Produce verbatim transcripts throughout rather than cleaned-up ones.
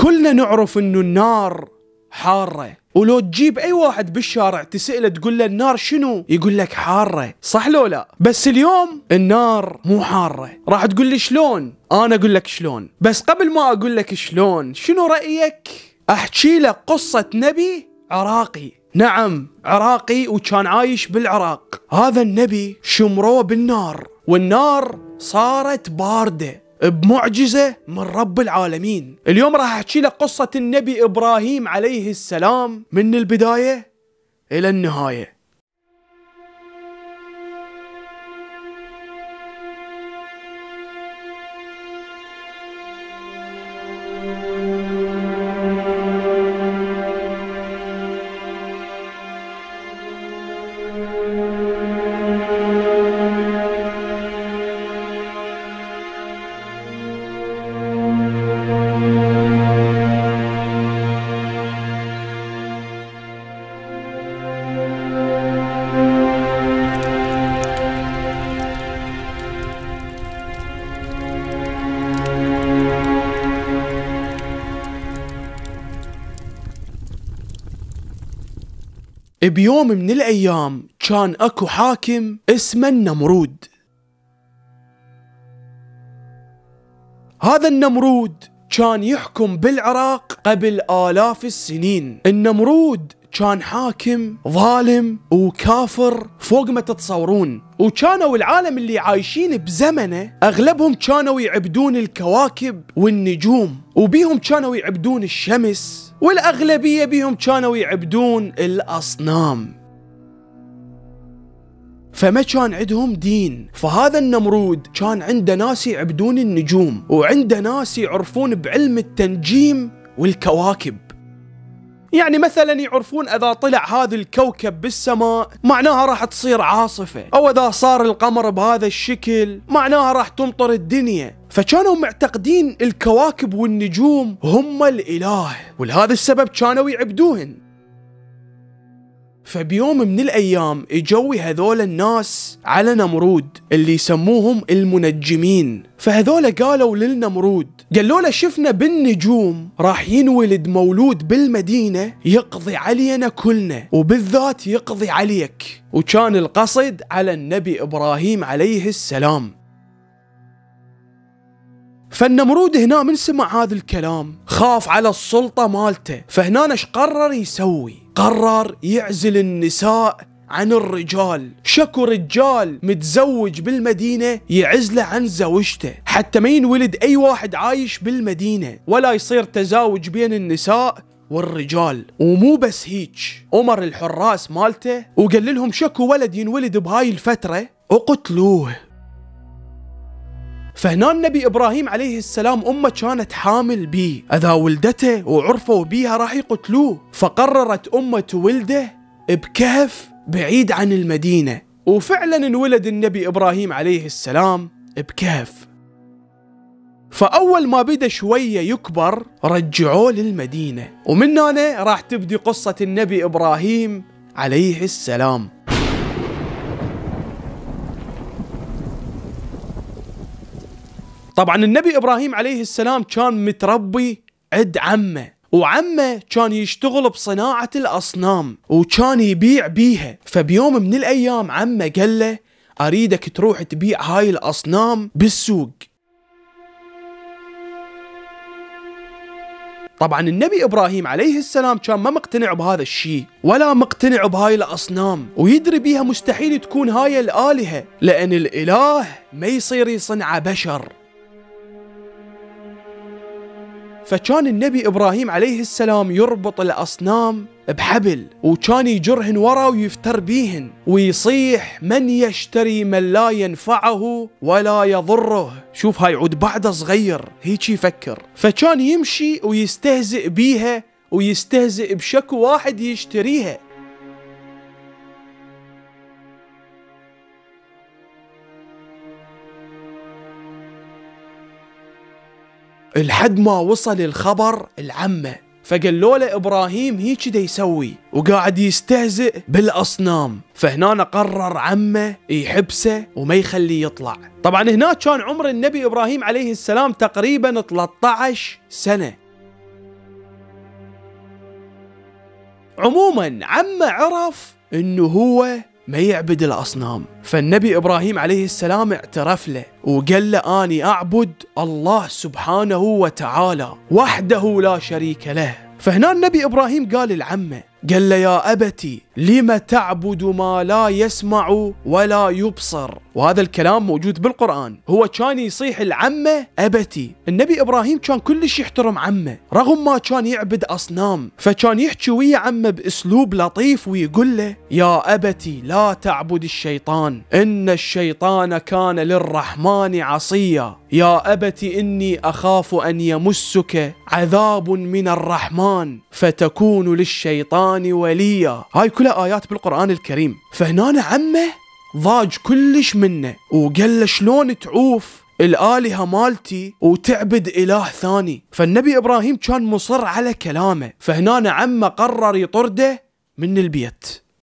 كلنا نعرف انه النار حارة، ولو تجيب اي واحد بالشارع تسأله تقول له النار شنو يقول لك حارة، صح لو لا؟ بس اليوم النار مو حارة. راح تقول لي شلون؟ انا اقول لك شلون، بس قبل ما اقول لك شلون شنو رأيك احكي لك قصة نبي عراقي. نعم عراقي وكان عايش بالعراق. هذا النبي شمروه بالنار، والنار صارت باردة بمعجزة من رب العالمين. اليوم راح احكي لك قصة النبي إبراهيم عليه السلام من البداية إلى النهاية. بيوم من الأيام كان أكو حاكم اسمه النمرود. هذا النمرود كان يحكم بالعراق قبل آلاف السنين. النمرود كان حاكم ظالم وكافر فوق ما تتصورون، وكانوا العالم اللي عايشين بزمنه أغلبهم كانوا يعبدون الكواكب والنجوم، وبيهم كانوا يعبدون الشمس، والأغلبية بيهم كانوا يعبدون الأصنام، فما كان عندهم دين. فهذا النمرود كان عنده ناس يعبدون النجوم، وعنده ناس يعرفون بعلم التنجيم والكواكب. يعني مثلا يعرفون اذا طلع هذا الكوكب بالسماء معناها راح تصير عاصفة، او اذا صار القمر بهذا الشكل معناها راح تمطر الدنيا. فكانوا معتقدين الكواكب والنجوم هم الاله، ولهذا السبب كانوا يعبدوهن. فبيوم من الايام اجوا هذول الناس على نمرود اللي يسموهم المنجمين. فهذول قالوا للنمرود، قالوا له شفنا بالنجوم راح ينولد مولود بالمدينة يقضي علينا كلنا، وبالذات يقضي عليك. وكان القصد على النبي إبراهيم عليه السلام. فالنمرود هنا من سمع هذا الكلام خاف على السلطة مالته، فهنا ايش قرر يسوي؟ قرر يعزل النساء عن الرجال. شكو رجال متزوج بالمدينة يعزله عن زوجته، حتى ما ينولد أي واحد عايش بالمدينة، ولا يصير تزاوج بين النساء والرجال. ومو بس هيك، أمر الحراس مالته وقال لهم شكو ولد ينولد بهاي الفترة وقتلوه. فهنا النبي إبراهيم عليه السلام أمه كانت حامل بيه، إذا ولدته وعرفوا بيها راح يقتلوه. فقررت أمه ولده بكهف بعيد عن المدينة، وفعلا انولد النبي إبراهيم عليه السلام بكهف. فأول ما بدأ شوية يكبر رجعوه للمدينة، ومن هنا راح تبدي قصة النبي إبراهيم عليه السلام. طبعا النبي إبراهيم عليه السلام كان متربي عند عمه، وعمه كان يشتغل بصناعة الأصنام وكان يبيع بيها. فبيوم من الأيام عمه قال له أريدك تروح تبيع هاي الأصنام بالسوق. طبعا النبي إبراهيم عليه السلام كان ما مقتنع بهذا الشيء، ولا مقتنع بهاي الأصنام، ويدري بيها مستحيل تكون هاي الآلهة، لأن الإله ما يصير يصنع بشر. فكان النبي إبراهيم عليه السلام يربط الأصنام بحبل، وكان يجرهن ورا ويفتر بيهن ويصيح من يشتري من لا ينفعه ولا يضره. شوف هاي عود بعده صغير هيك يفكر. فكان يمشي ويستهزئ بيها ويستهزئ بشكو واحد يشتريها. لحد ما وصل الخبر العمه، فقالوا له إبراهيم هيك دا يسوي وقاعد يستهزئ بالأصنام. فهنا قرر عمه يحبسه وما يخليه يطلع. طبعا هنا كان عمر النبي إبراهيم عليه السلام تقريبا ثلاثة عشر سنة. عموما عمه عرف انه هو ما يعبد الأصنام، فالنبي إبراهيم عليه السلام اعترف له وقال له أني أعبد الله سبحانه وتعالى وحده لا شريك له. فهنا النبي إبراهيم قال العمه، قال له يا أبتي لم تعبد ما لا يسمع ولا يبصر. وهذا الكلام موجود بالقرآن. هو كان يصيح العمه أبتي. النبي إبراهيم كان كلش يحترم عمه رغم ما كان يعبد أصنام، فكان يحكي ويا عمه بأسلوب لطيف ويقول له يا أبتي لا تعبد الشيطان إن الشيطان كان للرحمن عصيا. يا أبتي إني أخاف أن يمسك عذاب من الرحمن فتكون للشيطان وليا. هاي كلها آيات بالقرآن الكريم. فهنا عمه ضاج كلش منه وقال له شلون تعوف الآلهة مالتي وتعبد إله ثاني. فالنبي إبراهيم كان مصر على كلامه، فهنا عمه قرر يطرده من البيت.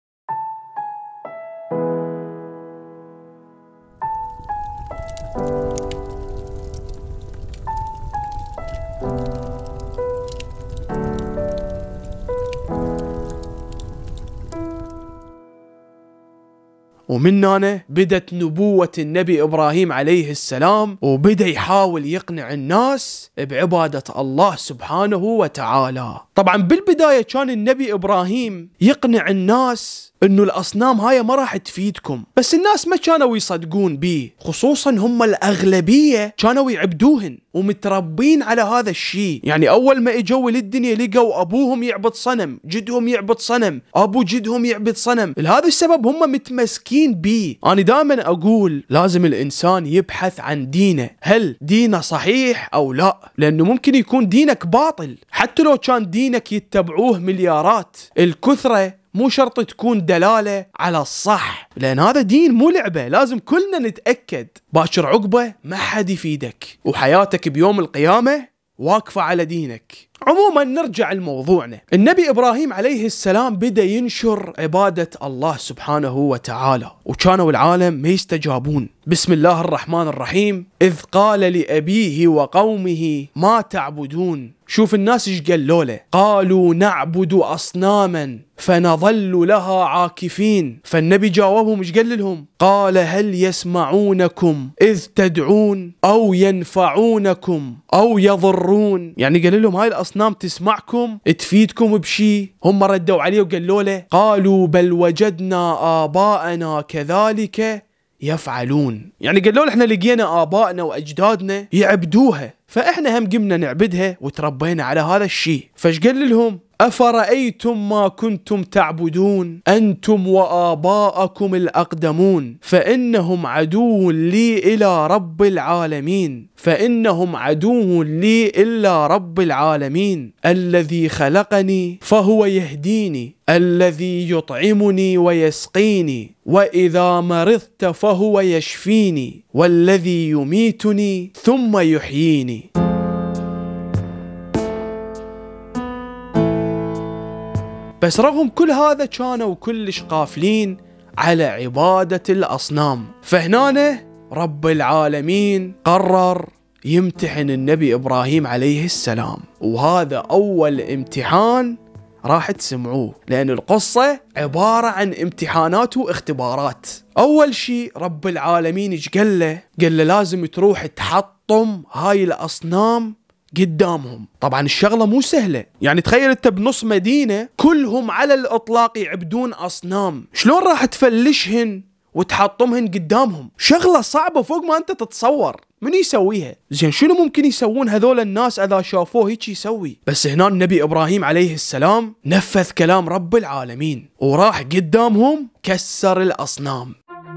ومن هنا بدت نبوة النبي إبراهيم عليه السلام، وبدأ يحاول يقنع الناس بعبادة الله سبحانه وتعالى. طبعا بالبداية كان النبي إبراهيم يقنع الناس انه الاصنام هاي ما راح تفيدكم، بس الناس ما كانوا يصدقون بيه، خصوصا هم الاغلبيه كانوا يعبدوهن ومتربين على هذا الشيء. يعني اول ما اجوا للدنيا لقوا ابوهم يعبد صنم، جدهم يعبد صنم، ابو جدهم يعبد صنم، لهذا السبب هم متمسكين بيه. انا دائما اقول لازم الانسان يبحث عن دينه، هل دينه صحيح او لا، لانه ممكن يكون دينك باطل حتى لو كان دينك يتبعوه مليارات. الكثره مو شرط تكون دلالة على الصح، لأن هذا دين مو لعبة، لازم كلنا نتأكد. باكر عقبة ما حد يفيدك، وحياتك بيوم القيامة واقفة على دينك. عموما نرجع لموضوعنا. النبي إبراهيم عليه السلام بدأ ينشر عبادة الله سبحانه وتعالى، وكانوا العالم ما يستجابون. بسم الله الرحمن الرحيم. إذ قال لأبيه وقومه ما تعبدون. شوف الناس ايش قالوا له، قالوا نعبد أصناما فنظل لها عاكفين. فالنبي جاوبهم ايش قال لهم، قال هل يسمعونكم إذ تدعون أو ينفعونكم أو يضرون. يعني قال لهم هاي الأصنام تسمعكم تفيدكم بشي؟ هم ردوا عليه وقالوا له قالوا بل وجدنا آباءنا كذلك يفعلون. يعني قالوا له احنا لقينا آبائنا وأجدادنا يعبدوها، فاحنا هم قمنا نعبدها وتربينا على هذا الشيء. فايش قال لهم، أفرأيتم ما كنتم تعبدون أنتم وآباءكم الأقدمون فإنهم عدو لي إلى رب العالمين فإنهم عدو لي إلا رب العالمين الذي خلقني فهو يهديني الذي يطعمني ويسقيني وإذا مرضت فهو يشفيني والذي يميتني ثم يحييني. بس رغم كل هذا كانوا كلش قافلين على عبادة الأصنام. فهنا رب العالمين قرر يمتحن النبي إبراهيم عليه السلام، وهذا أول امتحان راح تسمعوه، لأن القصة عبارة عن امتحانات واختبارات. أول شيء رب العالمين ايش قال له؟ قال له لازم تروح تحطم هاي الأصنام قدامهم. طبعا الشغلة مو سهلة، يعني تخيل انت بنص مدينة كلهم على الإطلاق يعبدون أصنام، شلون راح تفلشهن وتحطمهن قدامهم؟ شغلة صعبة فوق ما انت تتصور. من يسويها؟ زين شنو ممكن يسوون هذول الناس اذا شافوه هيك يسوي؟ بس هنا النبي إبراهيم عليه السلام نفذ كلام رب العالمين وراح قدامهم كسر الأصنام.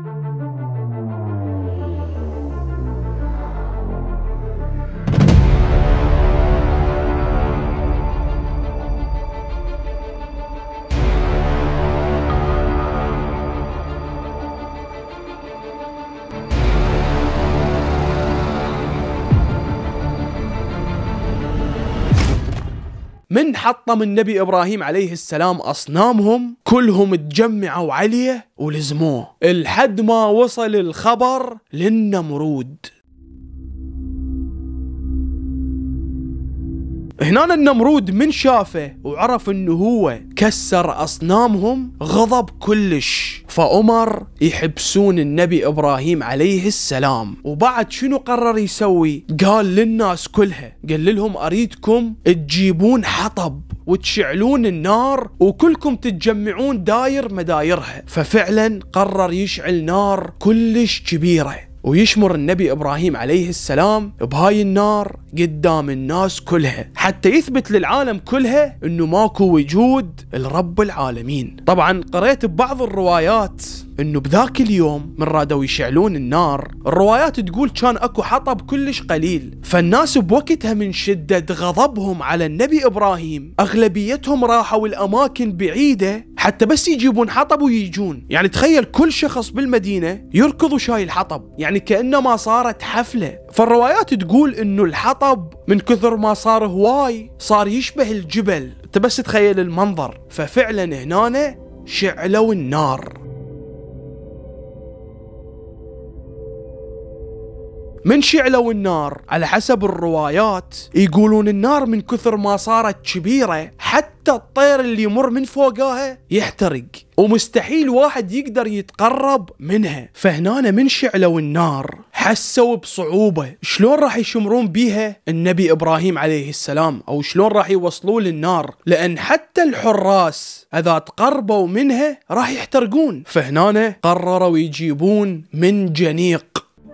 من حطم النبي إبراهيم عليه السلام أصنامهم كلهم تجمعوا عليه ولزموه لحد ما وصل الخبر للنمرود. هنا النمرود من شافه وعرف انه هو كسر اصنامهم غضب كلش، فأمر يحبسون النبي ابراهيم عليه السلام. وبعد شنو قرر يسوي؟ قال للناس كلها، قال لهم اريدكم تجيبون حطب وتشعلون النار وكلكم تتجمعون داير مدايرها. ففعلا قرر يشعل نار كلش كبيرة ويشمر النبي إبراهيم عليه السلام بهاي النار قدام الناس كلها، حتى يثبت للعالم كلها انه ماكو وجود الرب العالمين. طبعا قريت ببعض الروايات انه بذاك اليوم من رادوا يشعلون النار، الروايات تقول كان اكو حطب كلش قليل، فالناس بوقتها من شدة غضبهم على النبي ابراهيم اغلبيتهم راحوا الاماكن بعيدة حتى بس يجيبون حطب ويجون. يعني تخيل كل شخص بالمدينة يركض وشايل حطب، يعني كأنما صارت حفلة. فالروايات تقول انه الحطب من كثر ما صار هواي صار يشبه الجبل، انت بس تخيل المنظر. ففعلا هنا شعلوا النار. من شعلوا النار على حسب الروايات يقولون النار من كثر ما صارت كبيرة حتى الطير اللي يمر من فوقها يحترق ومستحيل واحد يقدر يتقرب منها. فهنا من شعلوا النار حسوا بصعوبة شلون راح يشمرون بيها النبي إبراهيم عليه السلام، أو شلون راح يوصلوا للنار، لأن حتى الحراس إذا تقربوا منها راح يحترقون. فهنا قرروا يجيبون منجنيق.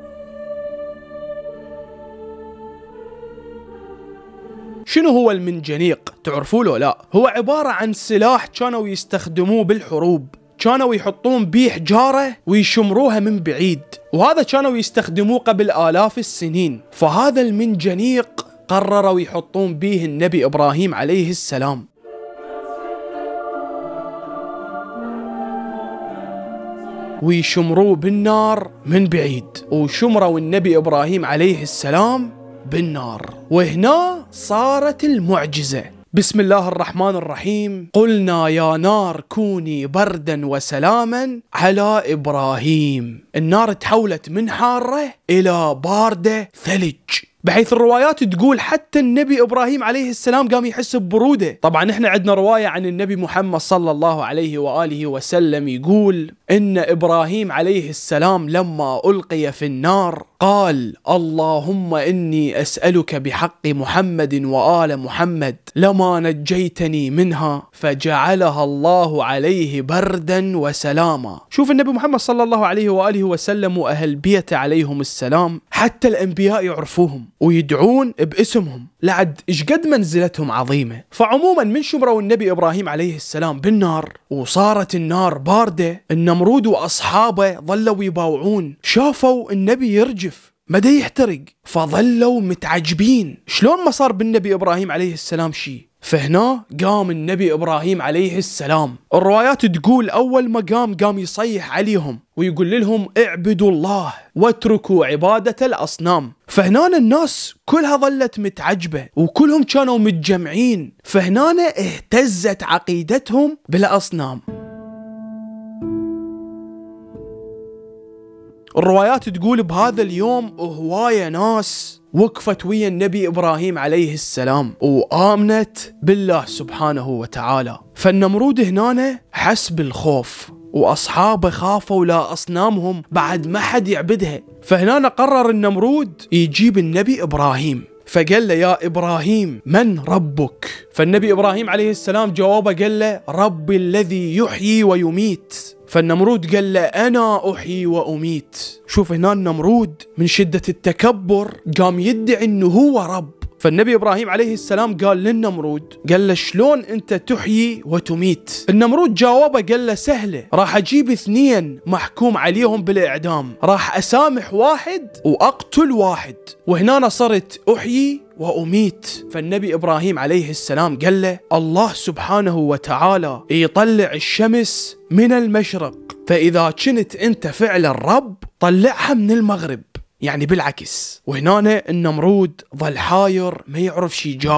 شنو هو المنجنيق؟ تعرفوا له لا؟ هو عبارة عن سلاح كانوا يستخدموه بالحروب، كانوا يحطون بيه حجارة ويشمروها من بعيد، وهذا كانوا يستخدموه قبل آلاف السنين. فهذا المنجنيق قرروا يحطون بيه النبي إبراهيم عليه السلام. ويشمروه بالنار من بعيد، وشمروا النبي إبراهيم عليه السلام بالنار. وهنا صارت المعجزة. بسم الله الرحمن الرحيم. قلنا يا نار كوني بردا وسلاما على إبراهيم. النار تحولت من حارة إلى باردة ثلج، بحيث الروايات تقول حتى النبي إبراهيم عليه السلام قام يحس ببرودة. طبعا احنا عندنا رواية عن النبي محمد صلى الله عليه وآله وسلم يقول إن إبراهيم عليه السلام لما ألقي في النار قال اللهم إني أسألك بحق محمد وآل محمد لما نجيتني منها، فجعلها الله عليه بردا وسلاما. شوف النبي محمد صلى الله عليه وآله وسلم وأهل بيته عليهم السلام حتى الأنبياء يعرفوهم ويدعون باسمهم، لعد إيش قد منزلتهم عظيمة. فعموما من شمروا النبي إبراهيم عليه السلام بالنار وصارت النار باردة، النمرود وأصحابه ظلوا يباوعون، شافوا النبي يرجف مدى يحترق، فظلوا متعجبين شلون ما صار بالنبي إبراهيم عليه السلام شيء. فهنا قام النبي إبراهيم عليه السلام، الروايات تقول أول ما قام قام يصيح عليهم ويقول لهم اعبدوا الله واتركوا عبادة الأصنام. فهنا الناس كلها ظلت متعجبة وكلهم كانوا متجمعين، فهنا اهتزت عقيدتهم بالأصنام. الروايات تقول بهذا اليوم هواية ناس وقفت ويا النبي إبراهيم عليه السلام وآمنت بالله سبحانه وتعالى. فالنمرود هنا حس بالخوف وأصحابه خافوا لا أصنامهم بعد ما حد يعبدها. فهنا قرر النمرود يجيب النبي إبراهيم، فقال له يا إبراهيم من ربك؟ فالنبي إبراهيم عليه السلام جوابه قال له ربي الذي يحيي ويميت. فالنمرود قال له أنا أحيي وأميت. شوف هنا النمرود من شدة التكبر قام يدعي أنه هو رب. فالنبي إبراهيم عليه السلام قال للنمرود قال له شلون أنت تحيي وتميت؟ النمرود جاوبه قال له سهلة، راح أجيب اثنين محكوم عليهم بالإعدام، راح أسامح واحد وأقتل واحد، وهنا صرت أحيي وأميت. فالنبي إبراهيم عليه السلام قال له الله سبحانه وتعالى يطلع الشمس من المشرق، فإذا كنت أنت فعلا رب طلعها من المغرب، يعني بالعكس. وهنا النمرود ظل حاير ما يعرف شي يجاوب.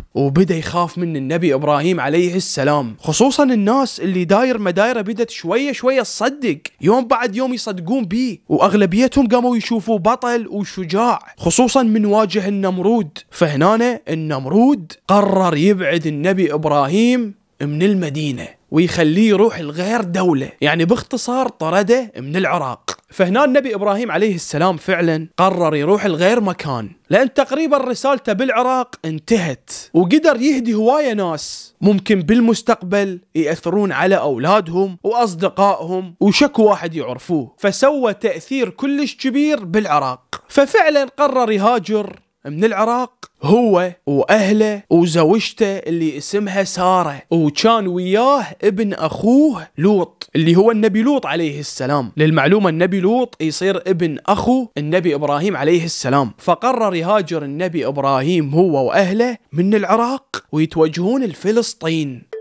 وبدأ يخاف من النبي إبراهيم عليه السلام، خصوصا الناس اللي داير مدايره بدت شوية شوية تصدق، يوم بعد يوم يصدقون بيه، وأغلبيتهم قاموا يشوفوه بطل وشجاع، خصوصا من واجه النمرود. فهنا النمرود قرر يبعد النبي إبراهيم من المدينة ويخليه يروح الغير دولة، يعني باختصار طرده من العراق. فهنا النبي إبراهيم عليه السلام فعلا قرر يروح الغير مكان، لأن تقريبا رسالته بالعراق انتهت، وقدر يهدي هواية ناس ممكن بالمستقبل يأثرون على أولادهم وأصدقائهم وشكو واحد يعرفوه، فسوى تأثير كلش كبير بالعراق. ففعلا قرر يهاجر من العراق هو وأهله وزوجته اللي اسمها سارة، وكان وياه ابن أخوه لوط اللي هو النبي لوط عليه السلام. للمعلومة النبي لوط يصير ابن أخو النبي إبراهيم عليه السلام. فقرر يهاجر النبي إبراهيم هو وأهله من العراق ويتوجهون لفلسطين.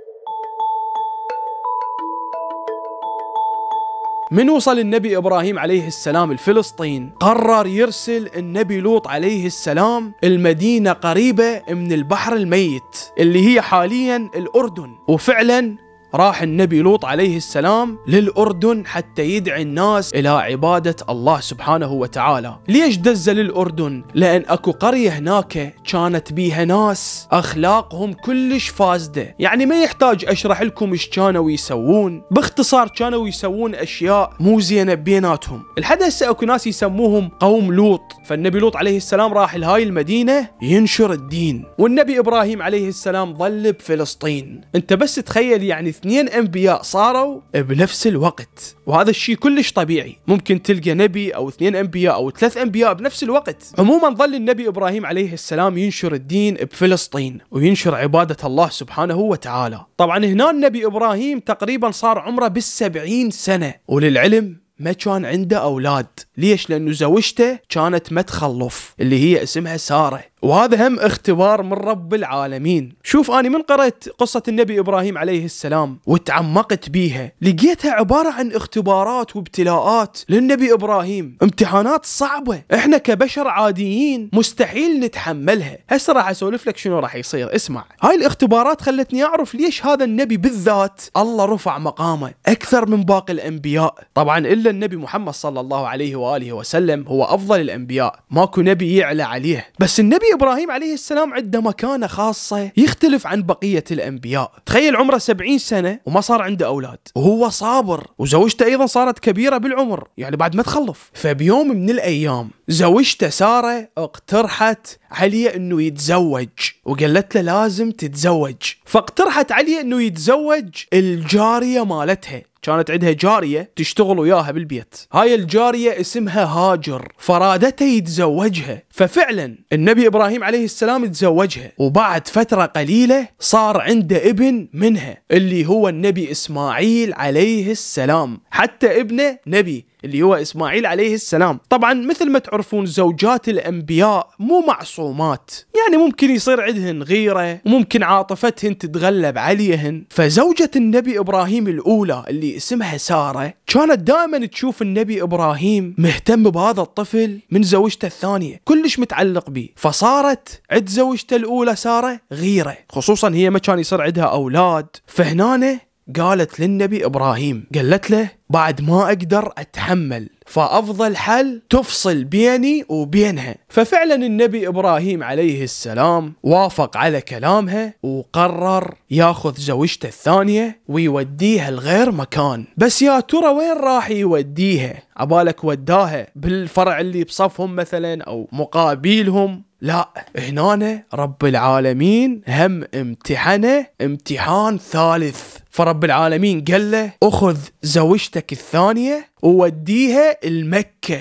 من وصل النبي إبراهيم عليه السلام لفلسطين قرر يرسل النبي لوط عليه السلام المدينة قريبة من البحر الميت اللي هي حاليا الأردن. وفعلا راح النبي لوط عليه السلام للأردن حتى يدعي الناس إلى عبادة الله سبحانه وتعالى. ليش دز للأردن؟ لأن أكو قرية هناك كانت بيها ناس أخلاقهم كلش فاسدة، يعني ما يحتاج أشرح لكم إيش كانوا يسوون، باختصار كانوا يسوون أشياء مو زينة بيناتهم. لحد هسه أكو ناس يسموهم قوم لوط. فالنبي لوط عليه السلام راح لهاي المدينة ينشر الدين، والنبي إبراهيم عليه السلام ظل بفلسطين. انت بس تخيل يعني اثنين انبياء صاروا بنفس الوقت، وهذا الشيء كلش طبيعي، ممكن تلقى نبي او اثنين انبياء او ثلاث انبياء بنفس الوقت. عموما ظل النبي ابراهيم عليه السلام ينشر الدين بفلسطين وينشر عبادة الله سبحانه وتعالى. طبعا هنا النبي ابراهيم تقريبا صار عمره بالسبعين سنة، وللعلم ما كان عنده أولاد. ليش؟ لأنه زوجته كانت ما تخلف اللي هي اسمها سارة، وهذا هم اختبار من رب العالمين. شوف أنا من قرأت قصة النبي إبراهيم عليه السلام وتعمقت بيها لقيتها عبارة عن اختبارات وابتلاءات للنبي إبراهيم، امتحانات صعبة احنا كبشر عاديين مستحيل نتحملها. هسه راح أسولف لك شنو راح يصير. اسمع، هاي الاختبارات خلتني أعرف ليش هذا النبي بالذات الله رفع مقامه أكثر من باقي الأنبياء. طبعا إلا النبي محمد صلى الله عليه وآله وسلم هو أفضل الأنبياء، ماكو نبي يعلى عليه، بس النبي إبراهيم عليه السلام عنده مكانة خاصة يختلف عن بقية الأنبياء. تخيل عمره سبعين سنة وما صار عنده أولاد، وهو صابر، وزوجته أيضا صارت كبيرة بالعمر يعني بعد ما تخلف. فبيوم من الأيام زوجته سارة اقترحت عليه أنه يتزوج، وقالت له لازم تتزوج. فاقترحت عليه أنه يتزوج الجارية مالتها، كانت عندها جارية تشتغل وياها بالبيت، هاي الجارية اسمها هاجر، فرادته يتزوجها. ففعلا النبي إبراهيم عليه السلام تزوجها، وبعد فترة قليلة صار عنده ابن منها اللي هو النبي إسماعيل عليه السلام، حتى ابنه نبي اللي هو إسماعيل عليه السلام. طبعا مثل ما تعرفون زوجات الأنبياء مو معصومات، يعني ممكن يصير عندهن غيرة وممكن عاطفتهن تتغلب عليهن. فزوجة النبي إبراهيم الأولى اللي اسمها سارة كانت دائما تشوف النبي إبراهيم مهتم بهذا الطفل من زوجته الثانية، كلش متعلق به. فصارت عند زوجته الأولى سارة غيرة، خصوصا هي ما كان يصير عندها أولاد. فهنا قالت للنبي إبراهيم، قالت له بعد ما أقدر أتحمل، فأفضل حل تفصل بيني وبينها. ففعلا النبي إبراهيم عليه السلام وافق على كلامها وقرر ياخذ زوجته الثانية ويوديها لغير مكان. بس يا ترى وين راح يوديها؟ عبالك وداها بالفرع اللي بصفهم مثلا أو مقابلهم؟ لا، هنا رب العالمين هم امتحنه امتحان ثالث. فرب العالمين قال له أخذ زوجتك الثانية ووديها المكة.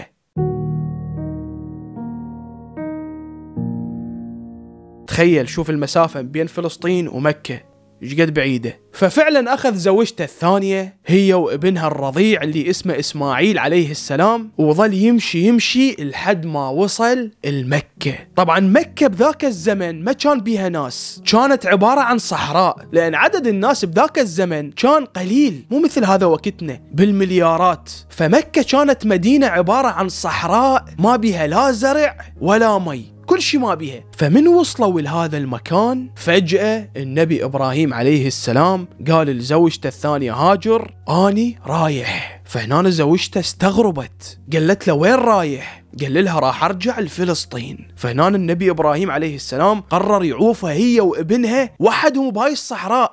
تخيل، شوف المسافة بين فلسطين ومكة ايش قد بعيدة. ففعلا أخذ زوجته الثانية هي وابنها الرضيع اللي اسمه إسماعيل عليه السلام، وظل يمشي يمشي لحد ما وصل المكة. طبعا مكة بذاك الزمن ما كان بيها ناس، كانت عبارة عن صحراء، لأن عدد الناس بذاك الزمن كان قليل، مو مثل هذا وقتنا بالمليارات. فمكة كانت مدينة عبارة عن صحراء ما بيها لا زرع ولا مي، كل شيء ما بيها. فمن وصلوا لهذا المكان فجأة النبي إبراهيم عليه السلام قال لزوجته الثانية هاجر أني رايح. فهنا زوجته استغربت، قالت له وين رايح؟ قال لها راح ارجع لفلسطين. فهنا النبي ابراهيم عليه السلام قرر يعوفها هي وابنها وحدهم بهاي الصحراء.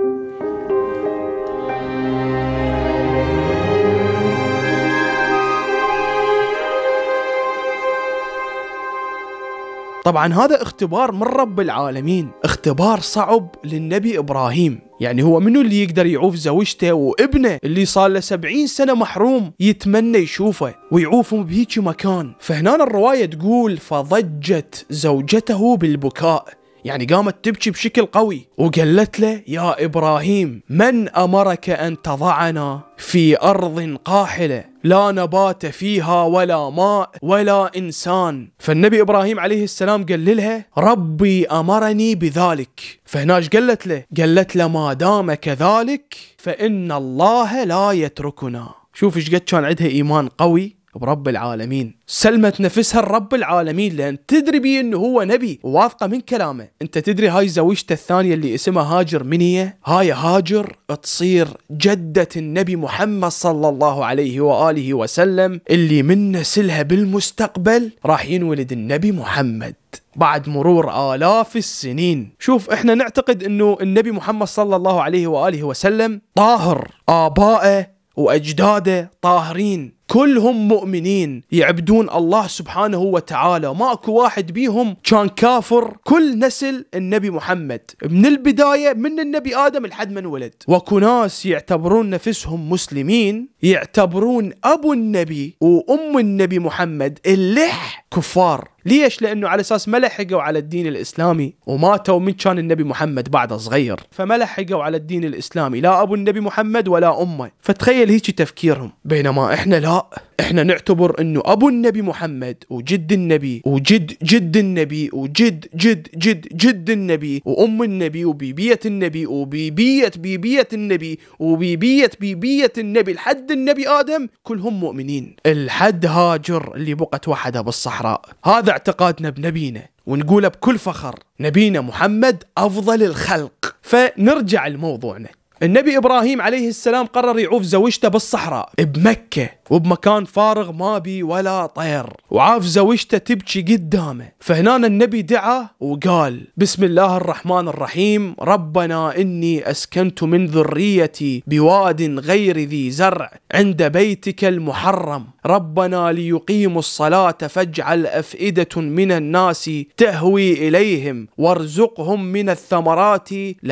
طبعا هذا اختبار من رب العالمين، اختبار صعب للنبي إبراهيم. يعني هو منو اللي يقدر يعوف زوجته وابنه اللي صار له سبعين سنة محروم يتمنى يشوفه ويعوفهم بهيك مكان؟ فهنا الرواية تقول فضجت زوجته بالبكاء، يعني قامت تبكي بشكل قوي وقالت له يا إبراهيم من أمرك أن تضعنا في أرض قاحلة لا نبات فيها ولا ماء ولا إنسان؟ فالنبي إبراهيم عليه السلام قال لها ربي أمرني بذلك. فهناش قالت له قالت له ما دام كذلك فإن الله لا يتركنا. شوف ايش قد كان عندها إيمان قوي برب العالمين، سلمت نفسها لرب العالمين لأن تدري بيه انه هو نبي وواثقة من كلامه. انت تدري هاي زوجته الثانية اللي اسمها هاجر من هي؟ هاي هاجر تصير جدة النبي محمد صلى الله عليه وآله وسلم اللي من نسلها بالمستقبل راح ينولد النبي محمد بعد مرور آلاف السنين. شوف احنا نعتقد انه النبي محمد صلى الله عليه وآله وسلم طاهر، آبائه وأجداده طاهرين كلهم مؤمنين يعبدون الله سبحانه وتعالى، ماكو واحد بيهم كان كافر. كل نسل النبي محمد من البداية من النبي آدم لحد ما انولد. وكو ناس يعتبرون نفسهم مسلمين يعتبرون أبو النبي وأم النبي محمد اللح كفار. ليش؟ لأنه على أساس ما لحقوا على الدين الإسلامي وماتوا من كان النبي محمد بعد صغير، فما لحقوا على الدين الإسلامي لا أبو النبي محمد ولا أمه. فتخيل هيك تفكيرهم. بينما إحنا لا، إحنا نعتبر أنه أبو النبي محمد وجد النبي وجد جد النبي وجد جد جد جد النبي وأم النبي وبيبية النبي وبيبية بيبية النبي وبيبية بيبية النبي لحد النبي آدم كلهم مؤمنين الحد هاجر اللي بقت وحدها بالصحراء. هذا اعتقادنا بنبينا ونقوله بكل فخر، نبينا محمد أفضل الخلق. فنرجع لموضوعنا. النبي إبراهيم عليه السلام قرر يعوف زوجته بالصحراء بمكة وبمكان فارغ ما بي ولا طير، وعاف زوجته تبكي قدامه. فهنا النبي دعا وقال بسم الله الرحمن الرحيم ربنا إني أسكنت من ذريتي بواد غير ذي زرع عند بيتك المحرم ربنا ليقيموا الصلاة فاجعل أفئدة من الناس تهوي إليهم وارزقهم من الثمرات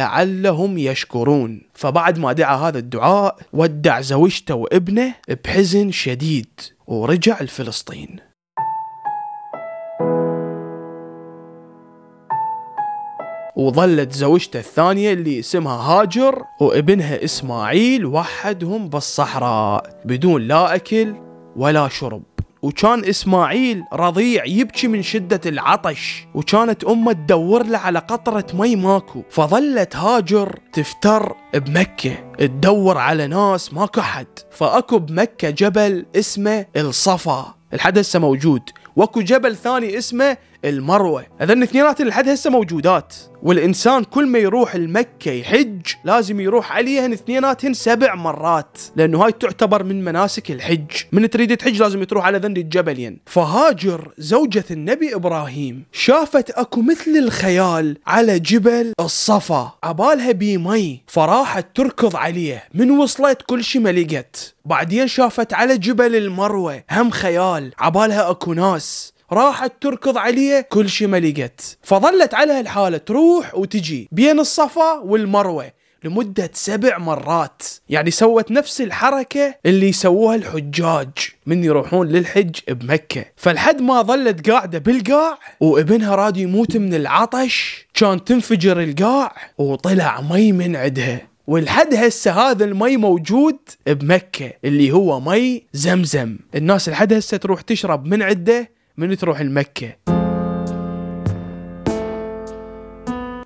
لعلهم يشكرون. فبعد ما دعا هذا الدعاء ودع زوجته وابنه بحزن شديد ورجع لفلسطين. وظلت زوجته الثانية اللي اسمها هاجر وابنها إسماعيل وحدهم بالصحراء بدون لا أكل ولا شرب. وكان إسماعيل رضيع يبكي من شدة العطش، وكانت أمه تدور له على قطرة مي ماكو. فظلت هاجر تفتر بمكة تدور على ناس ماكو حد. فأكو بمكة جبل اسمه الصفا الحد هسه موجود، واكو جبل ثاني اسمه المروة. هذين الاثنينات الحد هسه موجودات، والإنسان كل ما يروح المكة يحج لازم يروح عليهن اثنيناتهن سبع مرات، لأنه هاي تعتبر من مناسك الحج. من تريد تحج لازم تروح على ذن الجبلين. فهاجر زوجة النبي إبراهيم شافت أكو مثل الخيال على جبل الصفا عبالها بي مي، فراحت تركض عليه. من وصلت كل شي ما لقت. بعدين شافت على جبل المروة هم خيال عبالها أكو ناس، راحت تركض عليه كل شي ما لقت. فظلت على هالحالة تروح وتجي بين الصفا والمروة لمدة سبع مرات. يعني سوت نفس الحركة اللي يسووها الحجاج من يروحون للحج بمكة. فالحد ما ظلت قاعدة بالقاع وابنها راد يموت من العطش، كان تنفجر القاع وطلع مي من عندها. والحد هسه هذا المي موجود بمكة اللي هو مي زمزم. الناس الحد هسه تروح تشرب من عده من تروح المكة.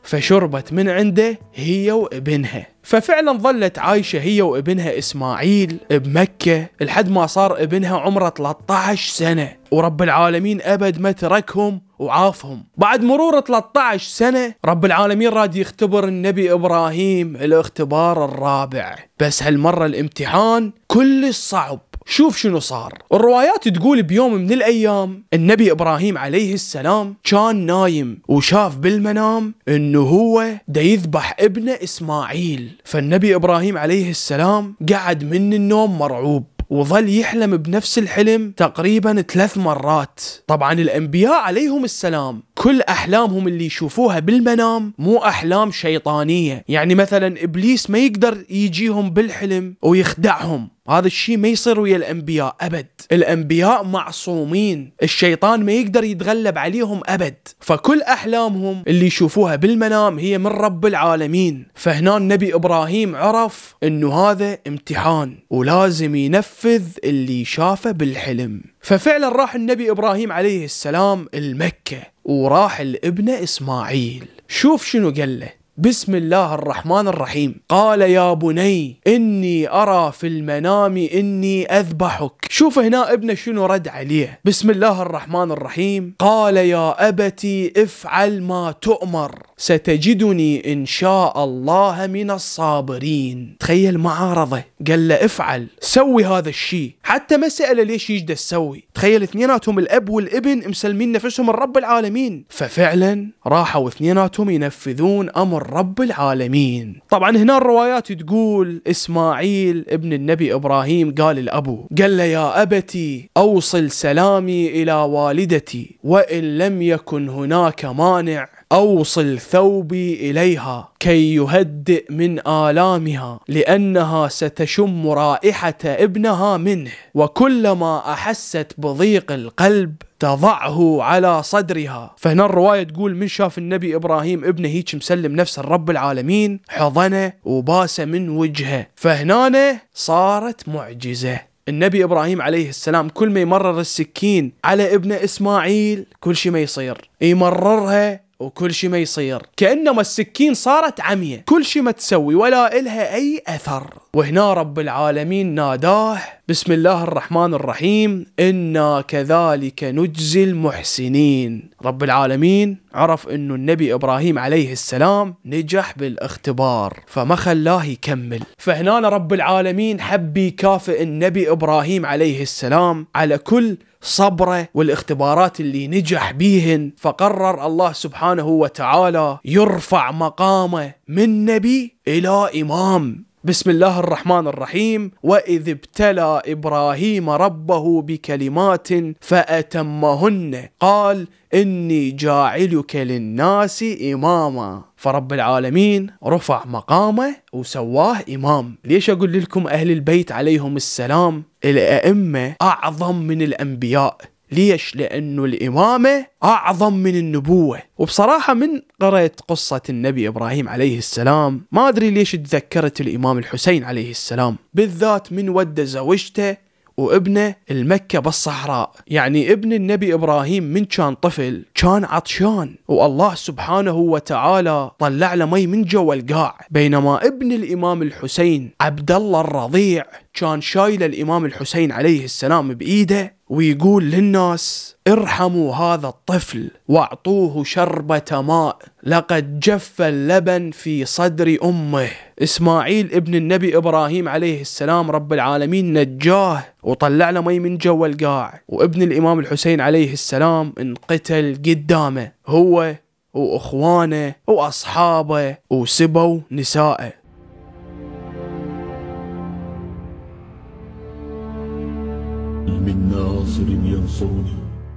فشربت من عنده هي وابنها. ففعلا ظلت عايشة هي وابنها إسماعيل بمكة لحد ما صار ابنها عمره ثلاثة عشر سنة، ورب العالمين أبد ما تركهم وعافهم. بعد مرور ثلاثة عشر سنة رب العالمين راد يختبر النبي إبراهيم الاختبار الرابع، بس هالمرة الامتحان كلش صعب. شوف شنو صار. الروايات تقول بيوم من الأيام النبي إبراهيم عليه السلام كان نايم وشاف بالمنام إنه هو دا يذبح ابنه إسماعيل. فالنبي إبراهيم عليه السلام قعد من النوم مرعوب وظل يحلم بنفس الحلم تقريبا ثلاث مرات. طبعا الأنبياء عليهم السلام كل أحلامهم اللي يشوفوها بالمنام مو أحلام شيطانية، يعني مثلا إبليس ما يقدر يجيهم بالحلم ويخدعهم، هذا الشيء ما يصير ويا الأنبياء أبد. الأنبياء معصومين، الشيطان ما يقدر يتغلب عليهم أبد، فكل أحلامهم اللي يشوفوها بالمنام هي من رب العالمين. فهنا النبي إبراهيم عرف إنه هذا امتحان ولازم ينفذ اللي شافه بالحلم. ففعلا راح النبي إبراهيم عليه السلام المكة وراح لابنه إسماعيل. شوف شنو قال له: بسم الله الرحمن الرحيم. قال يا بني إني أرى في المنام إني أذبحك. شوف هنا ابنه شنو رد عليه. بسم الله الرحمن الرحيم. قال يا أبتي افعل ما تؤمر ستجدني إن شاء الله من الصابرين. تخيل معارضة، قال له افعل، سوي هذا الشيء، حتى ما سأله ليش يجد تسوي. تخيل اثنيناتهم الأب والابن مسلمين نفسهم الرب العالمين، ففعلا راحوا اثنيناتهم ينفذون أمر رب العالمين. طبعا هنا الروايات تقول إسماعيل ابن النبي إبراهيم قال الأبو، قال له يا أبتي أوصل سلامي إلى والدتي، وإن لم يكن هناك مانع أوصل ثوبي إليها كي يهدئ من آلامها، لأنها ستشم رائحة ابنها منه، وكلما أحست بضيق القلب تضعه على صدرها. فهنا الرواية تقول من شاف النبي إبراهيم ابنه هيك مسلم نفس الرب العالمين حضنه وباس من وجهه. فهنا صارت معجزة. النبي إبراهيم عليه السلام كل ما يمرر السكين على ابنه إسماعيل كل شيء ما يصير، يمررها وكل شيء ما يصير، كأنما السكين صارت عمية، كل شيء ما تسوي ولا إلها أي أثر. وهنا رب العالمين ناداه بسم الله الرحمن الرحيم إنا كذلك نجزي المحسنين. رب العالمين عرف إنه النبي إبراهيم عليه السلام نجح بالاختبار فما خلاه يكمل. فهنا رب العالمين حب يكافئ النبي إبراهيم عليه السلام على كل صبره والاختبارات اللي نجح بيهن، فقرر الله سبحانه وتعالى يرفع مقامه من نبي إلى إمام. بسم الله الرحمن الرحيم. وإذ ابتلى إبراهيم ربه بكلمات فأتمهن قال إني جاعلك للناس إماما. فرب العالمين رفع مقامه وسواه إمام. ليش أقول لكم أهل البيت عليهم السلام الأئمة أعظم من الأنبياء؟ ليش؟ لأنه الإمامة أعظم من النبوة. وبصراحة من قرأت قصة النبي إبراهيم عليه السلام ما أدري ليش تذكرت الإمام الحسين عليه السلام، بالذات من ود زوجته وابنه المكة بالصحراء. يعني ابن النبي إبراهيم من كان طفل كان عطشان، والله سبحانه وتعالى طلع له مي من جوا القاع، بينما ابن الإمام الحسين عبد الله الرضيع كان شايل الإمام الحسين عليه السلام بإيده ويقول للناس ارحموا هذا الطفل واعطوه شربة ماء لقد جف اللبن في صدر أمه. إسماعيل ابن النبي إبراهيم عليه السلام رب العالمين نجاه وطلع له مي من جوا القاع، وابن الإمام الحسين عليه السلام انقتل قدامه هو وأخوانه وأصحابه وسبوا نسائه. من ناصر ينصرني؟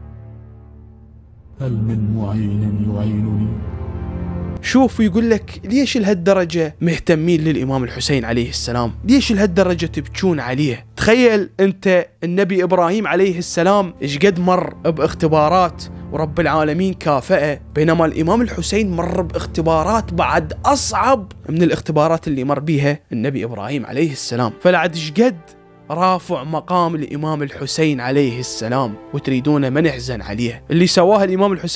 هل من معين يعينني؟ شوف يقول لك ليش لهالدرجة مهتمين للإمام الحسين عليه السلام؟ ليش لهالدرجة تبكون عليه؟ تخيل أنت النبي إبراهيم عليه السلام إيش قد مر باختبارات ورب العالمين كافأه، بينما الإمام الحسين مر باختبارات بعد أصعب من الاختبارات اللي مر بيها النبي إبراهيم عليه السلام. فلعد إيش قد رافع مقام الإمام الحسين عليه السلام وتريدون ما نحزن عليه. اللي سواه الإمام الحسين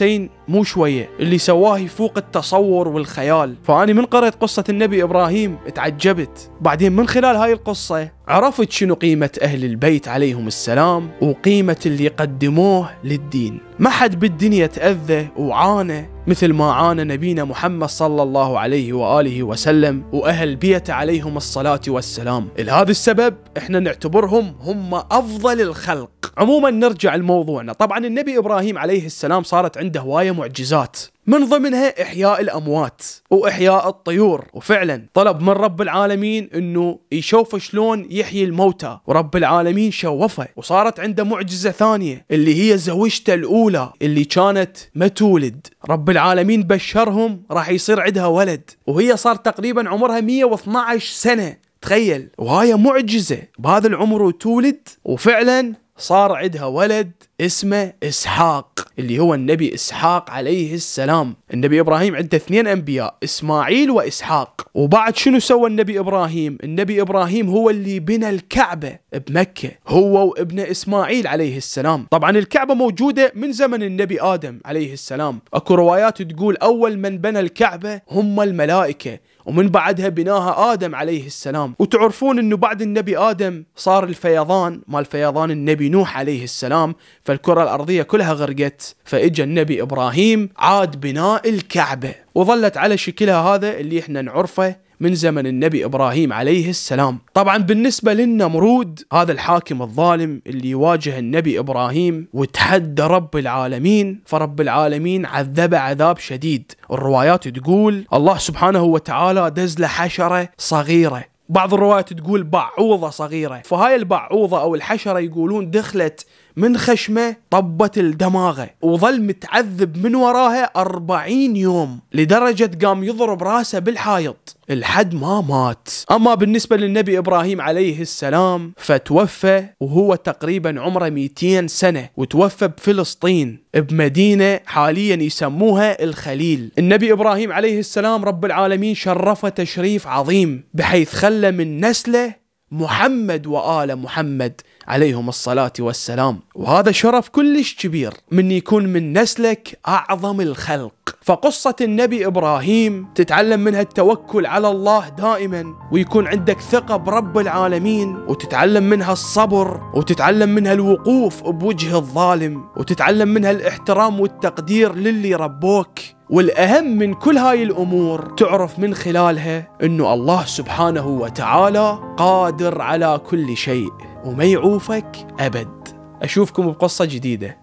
مو شوية، اللي سواه يفوق التصور والخيال. فأني من قرأت قصة النبي إبراهيم اتعجبت، بعدين من خلال هاي القصة عرفت شنو قيمة أهل البيت عليهم السلام وقيمة اللي قدموه للدين. ما حد بالدنيا تأذى وعانى مثل ما عانى نبينا محمد صلى الله عليه وآله وسلم وأهل بيته عليهم الصلاة والسلام. لهذا السبب احنا نعتبرهم هم أفضل الخلق. عموما نرجع لموضوعنا. طبعا النبي إبراهيم عليه السلام صارت عنده هواية معجزات، من ضمنها إحياء الأموات وإحياء الطيور، وفعلا طلب من رب العالمين أنه يشوف شلون يحيي الموتى، ورب العالمين شوفه. وصارت عنده معجزة ثانية اللي هي زوجته الأولى اللي كانت ما تولد، رب العالمين بشرهم راح يصير عندها ولد، وهي صار تقريبا عمرها مية واثناشر سنة. تخيل، وهاي معجزة بهذا العمر وتولد، وفعلا صار عندها ولد اسمه إسحاق اللي هو النبي إسحاق عليه السلام. النبي إبراهيم عنده اثنين أنبياء، إسماعيل وإسحاق. وبعد شنو سوى النبي إبراهيم؟ النبي إبراهيم هو اللي بنى الكعبة بمكة، هو وابنه إسماعيل عليه السلام. طبعا الكعبة موجودة من زمن النبي آدم عليه السلام. أكو روايات تقول أول من بنى الكعبة هم الملائكة، ومن بعدها بناها آدم عليه السلام. وتعرفون أنه بعد النبي آدم صار الفيضان، مال فيضان النبي نوح عليه السلام، فالكرة الأرضية كلها غرقت، فإجا النبي إبراهيم عاد بناء الكعبة، وظلت على شكلها هذا اللي احنا نعرفه من زمن النبي إبراهيم عليه السلام. طبعا بالنسبة للنمرود، هذا الحاكم الظالم اللي يواجه النبي إبراهيم وتحدى رب العالمين، فرب العالمين عذبه عذاب شديد. الروايات تقول الله سبحانه وتعالى دز له حشرة صغيرة، بعض الروايات تقول بعوضة صغيرة، فهاي البعوضة أو الحشرة يقولون دخلت من خشمه طبت الدماغه، وظل متعذب من وراها أربعين يوم، لدرجة قام يضرب راسه بالحائط لحد ما مات. أما بالنسبة للنبي إبراهيم عليه السلام فتوفى وهو تقريبا عمره مئتين سنة، وتوفى بفلسطين بمدينة حاليا يسموها الخليل. النبي إبراهيم عليه السلام رب العالمين شرفه تشريف عظيم، بحيث خلى من نسله محمد وآل محمد عليهم الصلاة والسلام، وهذا شرف كلش كبير من يكون من نسلك أعظم الخلق. فقصة النبي إبراهيم تتعلم منها التوكل على الله دائما، ويكون عندك ثقة برب العالمين، وتتعلم منها الصبر، وتتعلم منها الوقوف بوجه الظالم، وتتعلم منها الاحترام والتقدير للي ربوك. والأهم من كل هاي الأمور تعرف من خلالها أنه الله سبحانه وتعالى قادر على كل شيء وما يعوفك أبد. أشوفكم بقصة جديدة.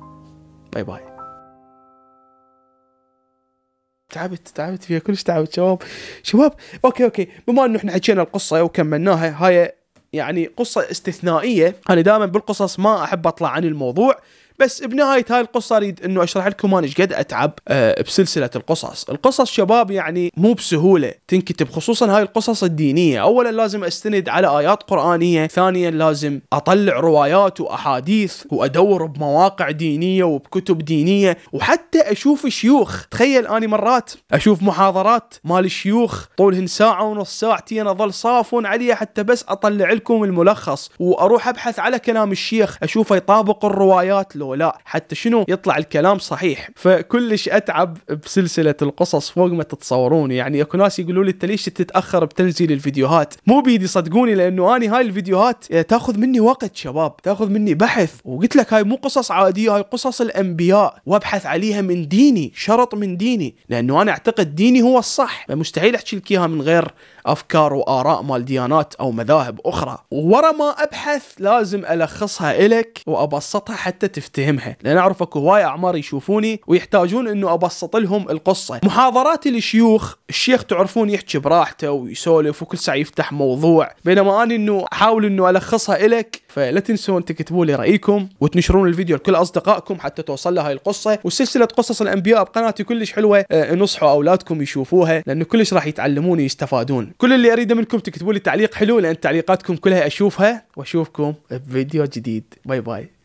باي باي. تعبت تعبت فيها كلش تعبت شباب شباب أوكي أوكي بما أنه إحنا حكينا القصة وكملناها، هاي يعني قصة استثنائية. أنا دائما بالقصص ما أحب أطلع عن الموضوع، بس بنهاية هاي القصة أريد أنه أشرح لكم أنا إيش قد أتعب أه بسلسلة القصص. القصص شباب يعني مو بسهولة تنكتب، خصوصا هاي القصص الدينية. أولا لازم أستند على آيات قرآنية، ثانيا لازم أطلع روايات وأحاديث وأدور بمواقع دينية وبكتب دينية، وحتى أشوف شيوخ. تخيل أنا مرات أشوف محاضرات مال شيوخ طولهن ساعة ونص ساعتين، أظل صافون عليها حتى بس أطلع لكم الملخص، وأروح أبحث على كلام الشيخ أشوفه يطابق الروايات لو لا، حتى شنو يطلع الكلام صحيح. فكلش أتعب بسلسلة القصص فوق ما تتصورون. يعني اكو ناس يقولوا لي انت ليش تتأخر بتنزيل الفيديوهات؟ مو بيدي صدقوني، لأنه أنا هاي الفيديوهات تاخذ مني وقت شباب، تاخذ مني بحث، وقلت لك هاي مو قصص عادية، هاي قصص الأنبياء، وابحث عليها من ديني، شرط من ديني، لأنه أنا أعتقد ديني هو الصح، فمستحيل أحكي لك إياها من غير أفكار وآراء مال ديانات أو مذاهب أخرى. ورا ما أبحث لازم ألخصها إلك وأبسطها حتى تفتهمها، لأن أعرف أكو هواي أعمار يشوفوني ويحتاجون إنه أبسط لهم القصة. محاضرات الشيوخ، الشيخ تعرفون يحكي براحته ويسولف وكل ساعة يفتح موضوع، بينما أنا إنه أحاول إنه ألخصها إلك. فلا تنسون تكتبوا لي رأيكم وتنشرون الفيديو لكل أصدقائكم حتى توصل لها هاي القصة. وسلسلة قصص الأنبياء بقناتي كلش حلوة، أه نصحوا أولادكم يشوفوها، لأنه كلش راح يتعلمون ويستفادون. كل اللي أريده منكم تكتبوا لي تعليق حلو، لأن تعليقاتكم كلها أشوفها. وأشوفكم بفيديو جديد. باي باي.